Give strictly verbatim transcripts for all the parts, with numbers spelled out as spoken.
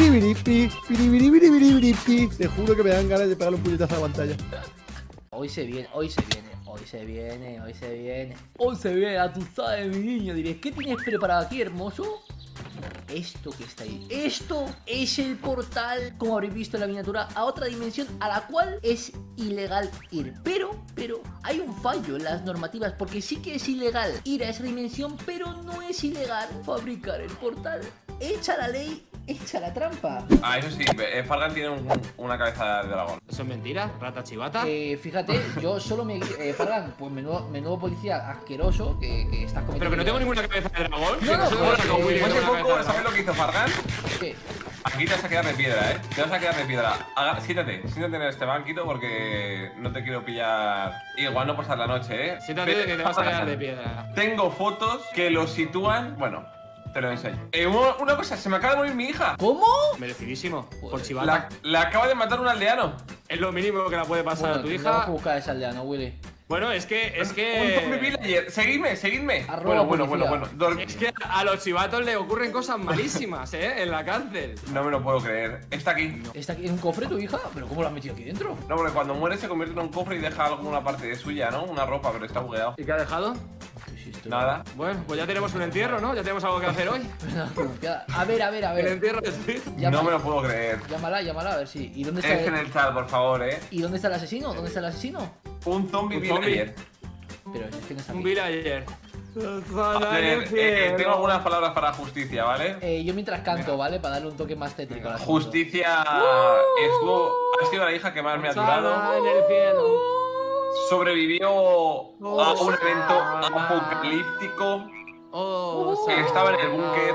piribiripi, piribiribiribiripi. Te juro que me dan ganas de pegarle un puñetazo a la pantalla. Hoy se viene, hoy se viene, hoy se viene, hoy se viene. Hoy se viene, a tu sabes, mi niño. Diréis, ¿qué tienes preparado aquí, hermoso? Esto que está ahí. Esto es el portal, como habréis visto en la miniatura, a otra dimensión a la cual es ilegal ir. Pero, pero, hay un fallo en las normativas, porque sí que es ilegal ir a esa dimensión, pero no es ilegal fabricar el portal. Echa la ley, echa la trampa. Ah, eso sí, eh, Fargan tiene un, una cabeza de dragón. ¿Eso es mentira? ¿Rata chivata? Eh, fíjate, yo solo me... Eh, Fargan, pues menudo, menudo policía asqueroso que, que estás cometiendo. Pero que no tengo ninguna cabeza de dragón. No, no, soy pues, bueno con eh, Willy, Pues tengo hace una poco, cabeza de ¿sabes lo que hizo Fargan? ¿Qué? Aquí te vas a quedar de piedra, ¿eh? Te vas a quedar de piedra. Haga, siéntate, siéntate en este banquito porque no te quiero pillar. Igual no pasar la noche, ¿eh? Siéntate Pero- que te vas a quedar de piedra. Tengo fotos que lo sitúan. Bueno, te lo enseño. Eh, una, una cosa, se me acaba de morir mi hija. ¿Cómo? Merecidísimo. Por Joder. chivata. La, la acaba de matar un aldeano. Es lo mínimo que la puede pasar Bueno, a tu tendremos hija. que buscar a ese aldeano, Willy. Bueno, es que. Es Un que. zombie villager. Seguidme, seguidme. Arroba Bueno, bueno, bueno, policía. bueno. Dor- Es que a los chivatos le ocurren cosas malísimas, ¿eh? En la cárcel. No me lo puedo creer. Está aquí. ¿Está aquí en un cofre tu hija? ¿Pero cómo lo has metido aquí dentro? No, porque cuando muere se convierte en un cofre y deja alguna parte de suya, ¿no? Una ropa, pero está bugueado. ¿Y qué ha dejado? Pues esto- Nada. Bueno, pues ya tenemos un entierro, ¿no? Ya tenemos algo que hacer hoy. A ver, a ver, a El ver. entierro de su hija. Llama- No me lo puedo creer. Llámala, llámala, a ver si. ¿Y dónde está Dejen el... el chat, por favor, ¿eh? ¿Y dónde está el asesino? ¿Dónde está el asesino? Un zombie Un villager. Pero es que no está Un aquí. villager. A ver, eh, tengo algunas palabras para justicia, ¿vale? Eh, yo mientras canto, ¿vale? Para darle un toque más tétrico a la Justicia estuvo, ha sido la hija que más me ha durado. en el cielo. Sobrevivió a un evento apocalíptico. Oh, Estaba en el búnker.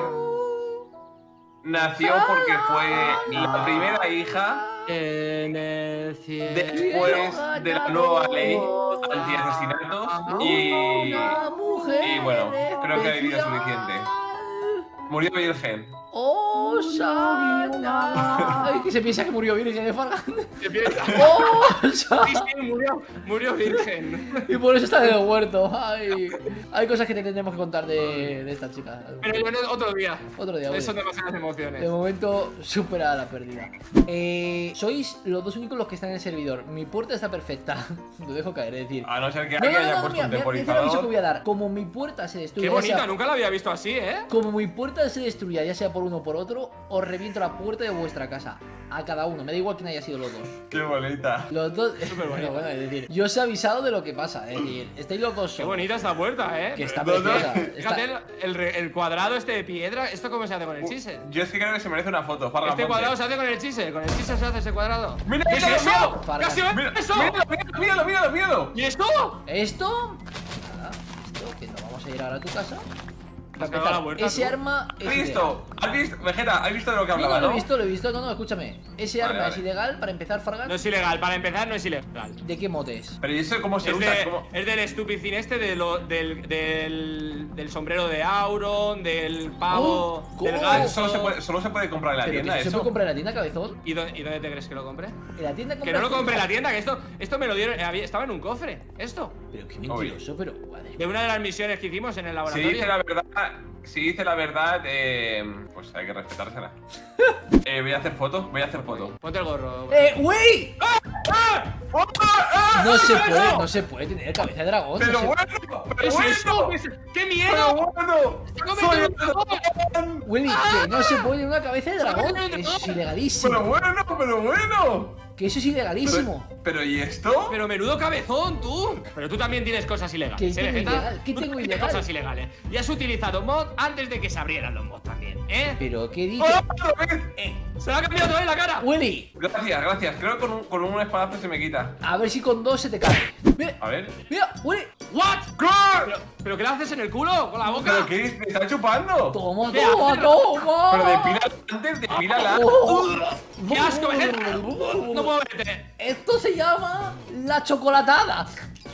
Nació porque fue la primera hija en el cielo. después de la nueva ley anti-asesinatos. Y, Una mujer y bueno, creo que ha vivido especial. suficiente. Murió virgen. ¡Oh, Sana! Ay, que se piensa que murió virgen de Fargan. Se piensa. ¡Oh, Sí, Sana! sí, murió, murió virgen. Y por eso está en el huerto. Ay, hay cosas que te tendremos que contar de, de esta chica. Pero bueno, otro día. Otro día, Eso Willy. demasiadas De emociones. momento, supera la pérdida. Eh, sois los dos únicos los que están en el servidor. Mi puerta está perfecta. Lo dejo caer, es decir. A no ser que No, no, alguien no, haya no, puesto mira, un mira, mira el aviso que temporizador. voy a dar. Como mi puerta se destruye, Qué ya sea- bonita, nunca la había visto así, ¿eh? como mi puerta se destruya, ya sea por uno o por otro, os reviento la puerta de vuestra casa. A cada uno, me da igual quién haya sido los dos. Qué bonita. Los dos. Súper bonita. Bueno, bueno, es decir, yo os he avisado de lo que pasa. Es decir, estáis los dos Qué solos. bonita esta puerta, ¿eh? Que está No, no. preciosa. Fíjate Está- el, el re- el cuadrado este de piedra. ¿Esto cómo se hace con el chisel? Yo es que creo que se merece una foto. Fargan, Este ponte. cuadrado se hace con el chisel. Con el chisel se hace ese cuadrado. ¡Mira, ¿Qué es míralo, eso? míralo! ¿Qué Fargan. ha sido Mira, eso? míralo, míralo, míralo, míralo, míralo. ¿Y esto? Esto. Nada, esto, que nos vamos a ir ahora a tu casa. Para Has cagado la empezar, vuelta, ese tú. arma es ¿Has visto? ilegal. ¿Has visto? Vegeta, ¿has visto de lo que No, hablaba, no, lo no? he visto, lo he visto. No, no, escúchame. Ese Vale, arma vale. es ilegal para empezar, Fargan. No es ilegal. Para empezar, no es ilegal. ¿De qué mote es? Pero ¿y eso cómo se Es, usa? de- ¿Cómo? es del estupicín este de lo- del, del, del sombrero de Auron, del pavo, Oh, del ¿cómo? ganso. Solo se, puede, solo se puede comprar en la Pero que tienda, eso se eso. puede comprar en la tienda, cabezón. ¿Y dónde, y dónde te crees que lo compré? En la tienda Que no lo compras- compré en la tienda, que esto, esto me lo dieron, había- estaba en un cofre, esto. Pero qué mentiroso, pero. Madre mía. De una de las misiones que hicimos en el Si laboratorio. dice la verdad, si dice la verdad, eh, pues hay que respetársela. eh, voy a hacer foto, voy a hacer foto. Ponte el gorro. ¡Eh, güey! ¡Ah! No se puede, no se puede tener cabeza de dragón. ¡Pero no se- bueno! ¿Qué ¡Pero es eso? bueno! ¿Qué es- ¡Qué ¡Pero miedo! bueno! ¡Está ¡Soy comiendo el un dragón! dragón! Willy, que no se puede tener una cabeza de dragón. comiendo un Es dragón. ¡Pero ilegalísimo. bueno, pero bueno! Que eso es ilegalísimo. Pero, pero ¿y esto? Pero menudo cabezón, tú. Pero tú también tienes cosas ilegales, ¿Qué ¿eh, tengo Vegeta? ilegal? ¿Qué Tú tengo tienes ilegal? cosas ilegales. Y has utilizado mod antes de que se abrieran los mods también, ¿eh? Pero qué dices. ¡Ah, otra vez! Eh, Se lo ha cambiado otra vez la cara. Willy, Gracias, gracias. Creo que con un, con un espadazo se me quita. a ver si con dos se te cae. Mira, A ver. mira, Willy. ¿What? ¿Qué? ¿Pero, ¿Pero qué le haces en el culo? ¿Con la boca? ¿Pero qué dices? ¿Me está chupando? Toma, ¿Qué toma, haces? toma. Pero depílala antes, depílala. Oh. ¡Qué asco, Vegeta! No puedo verte. Esto se llama la chocolatada.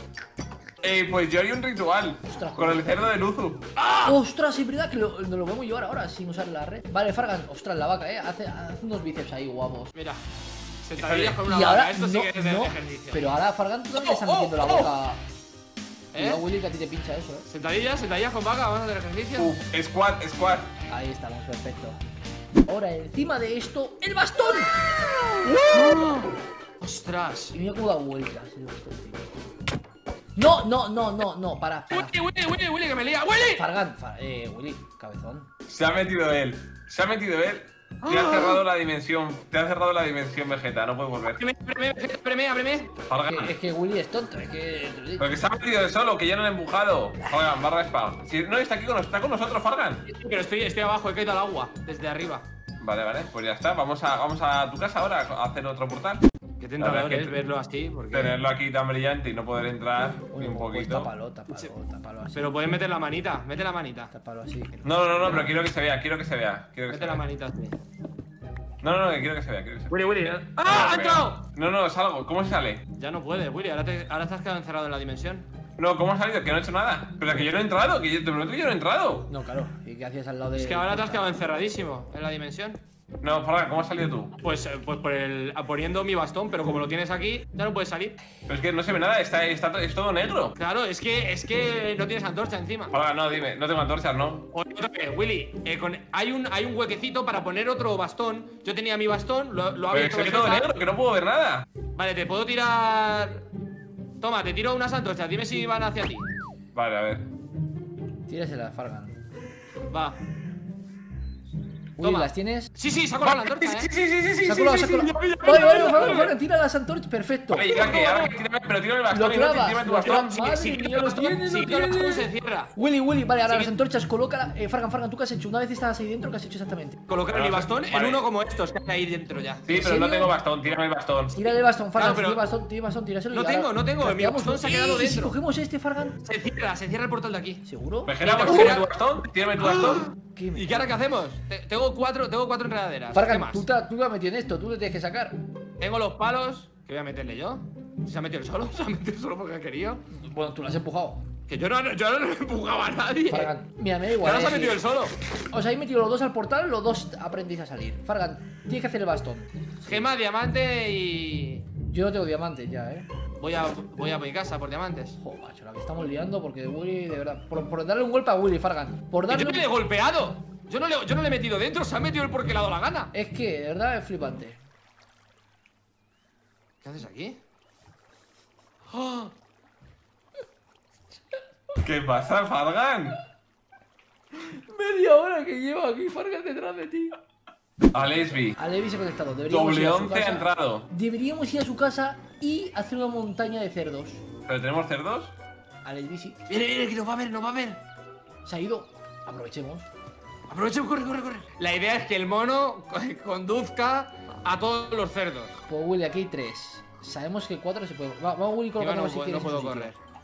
Eh, pues yo haría un ritual Ostras, con el cerdo de Luzu. Ostras, es verdad que lo, nos lo podemos llevar ahora sin usar la red. Vale, Fargan, ostras, la vaca, eh. Hace, hace unos bíceps ahí guapos. Mira, sentadillas con una Y vaca. ahora, Esto sí no, que es de no, ejercicio. pero ahora Fargan tú también le estás Oh, metiendo la oh, boca. ¿Eh? Cuidado, Willy, que a ti te pincha eso, eh. Sentadillas, sentadillas con vaca, vamos a hacer ejercicio. Uf, squat, squat. Ahí estamos, perfecto. Ahora encima de esto, ¡el bastón! ¡Oh! ¡Ostras! Y mira cómo da vueltas el bastón, tío. No, no, no, no, no, para, para. Willy, Willy, Willy, Willy, que me lía. ¡Willy! Fargan, Far- eh, Willy, cabezón. Se ha metido él. Se ha metido él. Te ha cerrado la dimensión. Te ha cerrado la dimensión, Vegeta. No puedes volver. Ábreme, ábreme, ábreme, ábreme. Fargan. Es que, es que Willy es tonto, es que. te lo digo. Porque se ha metido él solo, que yo no le he empujado. Fargan, barra spam. Si no, está aquí con, está con nosotros, Fargan. Pero estoy, estoy abajo, he caído al agua, desde arriba. Vale, vale, pues ya está. Vamos a, vamos a tu casa ahora a hacer otro portal. Qué La tentador verdad es que verlo así, porque... Tenerlo aquí tan brillante y no poder entrar ni un Pues poquito. tápalo, tápalo, tápalo así. Pero puedes meter la manita, mete la manita. Tápalo así. que No, no, no, pero quiero que se vea, quiero que se vea. Quiero que se Mete la vea. manita así. No, no, no, que quiero que se vea, quiero que se vea. Willy, Willy. ¡Ah! ¡Ha entrado! No, no, salgo. ¿Cómo se sale? Ya no puedes, Willy, ahora te, ahora te has quedado encerrado en la dimensión. No, ¿cómo ha salido? Que no he hecho nada. Pero es que yo no he entrado, que yo te prometo que yo no he entrado. No, claro. ¿Y qué hacías al lado de.? Es que ahora te has quedado encerradísimo en la dimensión. No, Fargan, ¿cómo has salido tú? Pues, eh, pues por el, poniendo mi bastón, pero como lo tienes aquí, ya no puedes salir. Pero es que no se ve nada, está, está, es todo negro. Claro, es que, es que no tienes antorcha encima. Fargan, no, dime, no tengo antorchas, ¿no? Oye, otra vez, Willy, eh, con- hay, un, hay un huequecito para poner otro bastón. Yo tenía mi bastón, lo, lo Pero abierto. es que es todo Vegeta. negro, que no puedo ver nada. Vale, te puedo tirar. Toma, te tiro unas antorchas, dime si van hacia ti. Vale, a ver. Tírasela, Fargan. Va. Uy, Toma. ¿las tienes? Sí, sí, saco la antorcha, Sí, eh. sí, sí, sí, sí, sí, Sácalo, sí, sí, sácalo. sí, Vale, ya, ya, ya, vale, ya, Fargan, ya. Fargan, tira las antorchas, perfecto. Vale, llega que ahora que tírame, pero tírame el Lo bastón y no clavas, tírame tu lo bastón. clavas. Madre Si mía, quita lo el bastón, tiene, si lo quita el bastón tiene. se cierra. Willy, Willy, vale, ahora Sí. las antorchas, colócala. Eh, Fargan, Fargan, ¿tú qué has hecho? Una vez estabas ahí dentro, ¿qué has hecho exactamente? Colocar Vale, mi bastón en vale. uno como estos que hay ahí dentro ya. Sí, pero serio? no tengo bastón, tírame el bastón. Tírale el bastón, Fargan, Claro, pero- tira el bastón, tira el bastón, tíraselo. No y ahora- tengo, no tengo, nos mi quedamos- bastón se ha quedado ¿Y si dentro. cogemos este, Fargan? Se cierra, se cierra el portal de aquí. ¿Seguro? Vegeta, Venga, pues tírame venga. tu bastón, tírame tu bastón. ¿Qué me- ¿Y qué ahora qué hacemos? Te- Tengo cuatro, tengo cuatro enredaderas. ¿Qué Fargan, más? tú te, tú te has metido en esto, tú le tienes que sacar. Tengo los palos. ¿Qué voy a meterle yo? ¿Se ha metido él solo? ¿Se ha metido solo porque ha querido? Bueno, tú lo has empujado. Que yo no, yo no le empujaba a nadie. Fargan, mira, me da Ya igual. no se ha eh, metido si- él solo. Os habéis metido los dos al portal, los dos aprendéis a salir. Fargan, tienes que hacer el bastón. Gema, diamante y. Yo no tengo diamantes ya, eh. Voy a, voy a mi casa por diamantes. Jo, macho, la que estamos liando porque Willy, de verdad. Por, por darle un golpe a Willy, Fargan. Por Y darle yo un... no le he golpeado. Yo no, le, yo no le he metido dentro, se ha metido él porque le ha dado la gana. Es que, de verdad, es flipante. ¿Qué haces aquí? ¡Ah! ¿Qué pasa, Fargan? Media hora que llevo aquí, Fargan, detrás de ti. A Lesbi. A Levi se ha conectado. Deberíamos ir Doble a su once ha casa. entrado. Deberíamos ir a su casa y hacer una montaña de cerdos. ¿Pero tenemos cerdos? A Levi sí. Viene, viene, que nos va a ver, nos va a ver. Se ha ido. Aprovechemos. Aprovechemos, corre, corre, corre. La idea es que el mono co- conduzca a todos los cerdos. Pues Willy, aquí hay tres. Sabemos que cuatro se puede. Va- Vamos, Willy, Yo no, colocando si puedo- quieres. no en puedo su correr. sitio.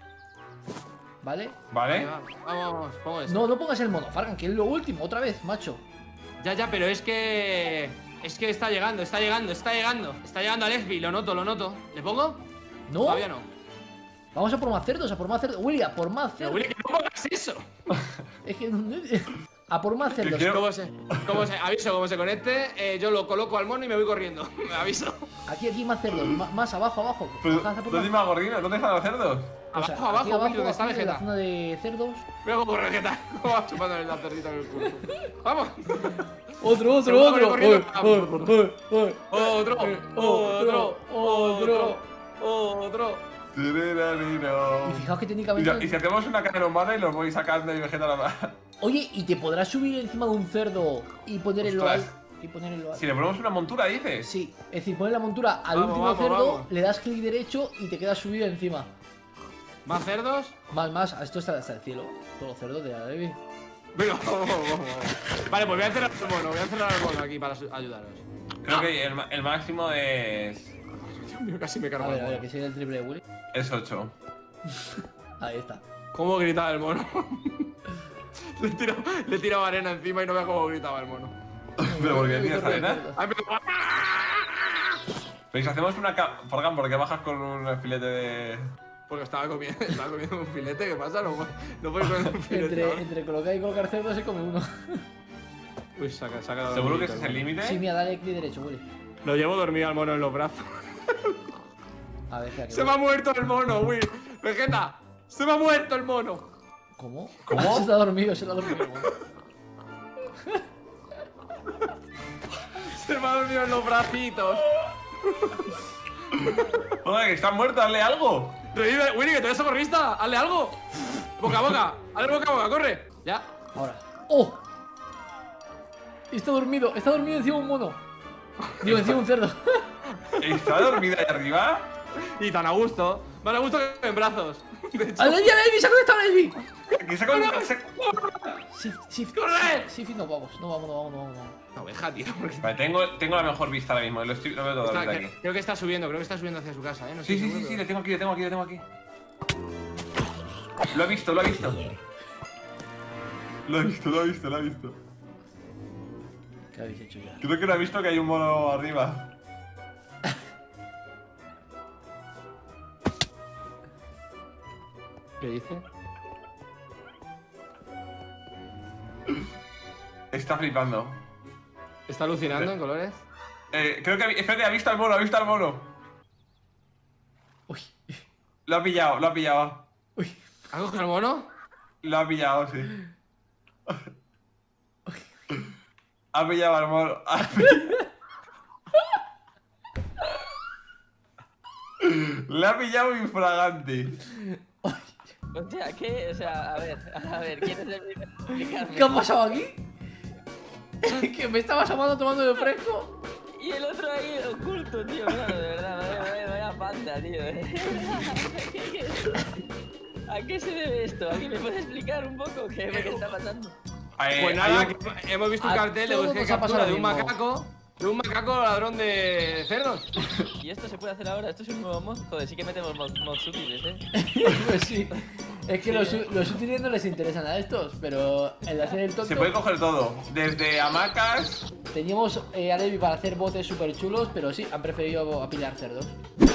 ¿Vale? ¿Vale? Vamos, vamos, vamos, pongo esto. No, no pongas el mono, Fargan, que es lo último, otra vez, macho. Ya, ya, pero es que. Es que está llegando, está llegando, está llegando. Está llegando a Lesbi, lo noto, lo noto. ¿Le pongo? No. Todavía no. Vamos a por más cerdos, a por más cerdos. Willy, a por más Pero cerdos. Willy, que no pongas eso. Es que. A por más cerdos. quiero- ¿Cómo se, cómo se, aviso, como se conecte, eh, yo lo coloco al mono y me voy corriendo. Me aviso. Aquí, aquí, más cerdos. Más, más abajo, abajo. Pero, Bajad a por ¿dónde más. está Gordino? ¿Dónde están los cerdos? O sea, Abajo, aquí abajo, Willy, ¿dónde está aquí, en Vegeta? la zona de cerdos. Mira cómo corre Vegeta. Cómo va chupándole la cerdita en el culo. ¡Vamos! Otro, Se va otro, otro. corriendo. Oy, oy, oy, oy. Otro, Eh, otro, otro, otro. Y Tirarariro. fijaos que Y, técnicamente. y si hacemos una cadena humana y los voy sacando y Vegeta la va. Oye, ¿y te podrás subir encima de un cerdo y poner el loal? Ostras. Y poner el loal. Si le ponemos una montura, dices. Sí, es decir, poner la montura al Vamos, último vamos, cerdo, vamos. le das clic derecho y te quedas subido encima. ¿Más cerdos? Más, más, esto está hasta el cielo. Todos los cerdos de la Levi. Venga, vamos, vamos, vamos. Vale, pues voy a encerrar al mono, voy a encerrar al mono aquí para su- ayudaros. Creo que el, ma- el máximo es. Dios mío, casi me A cargo ver, el a ver, mono. que sigue el triple de Willy. Es ocho. Ahí está. ¿Cómo gritaba el mono? le, he tirado, le he tirado arena encima y no veo cómo gritaba el mono. ¿Pero por qué tienes arena? Ay, pero- Pero si hacemos una. ca- Fargan, ¿por qué bajas con un filete de.? Porque estaba comiendo, estaba comiendo un filete, ¿qué pasa? No, no puedo comer un filete. Entre, ahora. entre colocar y colocar cerdo se come uno. Uy, saca, saca ¿Seguro que ese es el límite? Sí, mira, dale clic derecho, Willy. Lo llevo dormido al mono en los brazos. A ver, espera, que Se me ha muerto el mono, Will. Vegeta, se me ha muerto el mono. ¿Cómo? ¿Cómo? Ah, se está dormido, se lo ha dormido. el mono. Se me ha dormido en los bracitos. Joder, que está muerto, hazle algo. Revive, Winnie, que te ves socorrista. Hazle algo. Boca a boca. Hazle boca a boca, corre. Ya. Ahora. ¡Oh! Está dormido, está dormido encima de un mono. Digo, encima de un cerdo. ¿Está dormida ahí arriba? Y tan a gusto. Más a gusto que en brazos. De hecho. ¡A Levi, a Levi! ¡Se ha conectado a Levi! Que se ha se- Shift, shift, ¡Corre! shift, no vamos, no vamos, no vamos, no vamos. La oveja, tío. porque- Vale, tengo, tengo la mejor vista ahora mismo. Lo, estoy, lo veo todo Está- desde que- aquí. creo que está subiendo, creo que está subiendo hacia su casa, ¿eh? No Sí, estoy sí, sí, seguro, sí, pero- le tengo aquí, le tengo aquí, le tengo aquí. Lo ha visto, lo ha visto. Lo ha visto, lo ha visto, lo ha visto. ¿Qué habéis hecho ya? Creo que no ha visto que hay un mono arriba. ¿Qué dice? Está flipando. ¿Está alucinando en colores? Eh, creo que ha, vi- espérate, ha visto al mono, ha visto al mono. Uy, Lo ha pillado, lo ha pillado. uy. ¿Ha cogido el mono? Lo ha pillado, sí. Ha pillado al mono. Ha pillado. Le ha pillado infragante. O sea, ¿qué? O sea, a ver, a ver, ¿quieres explicarme? ¿Qué ha pasado aquí? Que me estaba asomando tomando el fresco. Y el otro ahí oculto, tío, claro, de verdad, vaya, vaya, vaya panda, tío. ¿A qué se debe esto? ¿A qué me puedes explicar un poco qué, qué está pasando? Eh, Pues hay nada, un- que hemos visto un A cartel de todos búsqueda y nos ha pasado captura de lo un mismo. macaco. De un macaco ladrón de cerdos. ¿Y esto se puede hacer ahora? ¿Esto es un nuevo mod? Joder, sí que metemos mods, mods útiles, ¿eh? Pues sí. Es que los, los útiles no les interesan a estos, pero el de hacer el tonto. Se puede coger todo. Desde hamacas. Teníamos eh, a Levi para hacer botes súper chulos, pero sí, han preferido apilar cerdos.